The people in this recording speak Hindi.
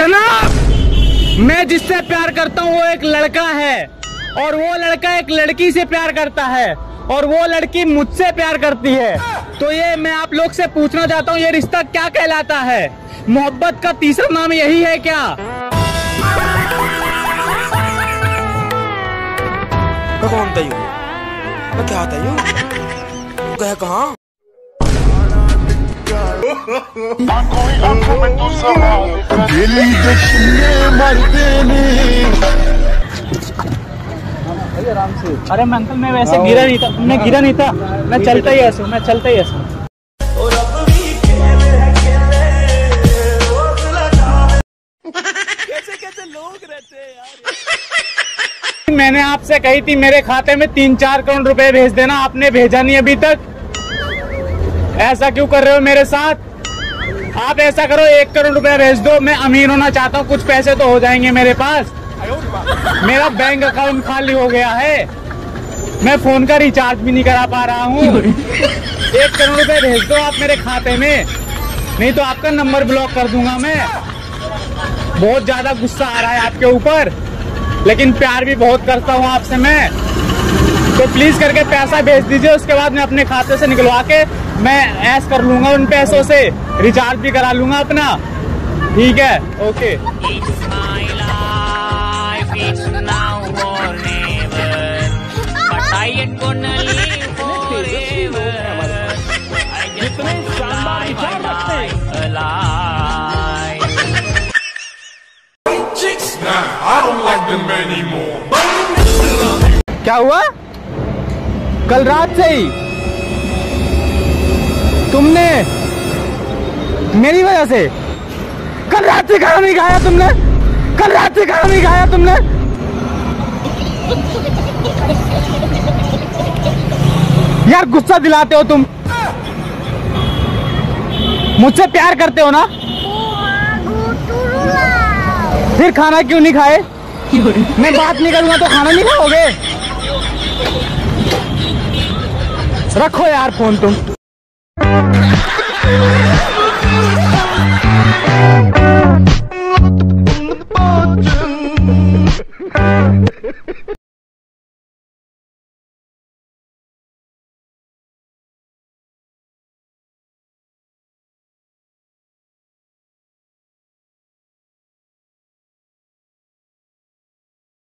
जनाब, मैं जिससे प्यार करता हूँ वो एक लड़का है और वो लड़का एक लड़की से प्यार करता है और वो लड़की मुझसे प्यार करती है। तो ये मैं आप लोग से पूछना चाहता हूँ, ये रिश्ता क्या कहलाता है? मोहब्बत का तीसरा नाम यही है क्या? कौन था यू? क्या था यू? गया कहाँ? आराम से। अरे मैं अंकल, मैं वैसे गिरा नहीं था, मैं गिरा नहीं था, मैं चलता ही ऐसे, मैं चलता ही ऐसे। कैसे लोग रहते हैं यार। मैंने आपसे कही थी मेरे खाते में 3-4 करोड़ रुपए भेज देना, आपने भेजा नहीं अभी तक। ऐसा क्यों कर रहे हो मेरे साथ? आप ऐसा करो, 1 करोड़ रुपया भेज दो, मैं अमीर होना चाहता हूँ, कुछ पैसे तो हो जाएंगे मेरे पास। मेरा बैंक अकाउंट खाली हो गया है, मैं फोन का रिचार्ज भी नहीं करा पा रहा हूँ। 1 करोड़ रुपए भेज दो आप मेरे खाते में, नहीं तो आपका नंबर ब्लॉक कर दूंगा मैं। बहुत ज्यादा गुस्सा आ रहा है आपके ऊपर, लेकिन प्यार भी बहुत करता हूँ आपसे मैं। तो प्लीज करके पैसा भेज दीजिए, उसके बाद मैं अपने खाते से निकलवा के मैं ऐश कर लूंगा उन पैसों से, रिचार्ज भी करा लूंगा अपना। ठीक है, ओके। क्या हुआ? कल रात से ही तुमने मेरी वजह से कल रात से खाना नहीं खाया तुमने? कल रात से खाना नहीं खाया तुमने? यार गुस्सा दिलाते हो तुम। मुझसे प्यार करते हो ना? फिर खाना क्यों नहीं खाए? मैं बात नहीं करूंगा तो खाना नहीं खाओगे? रखो यार फोन तुम।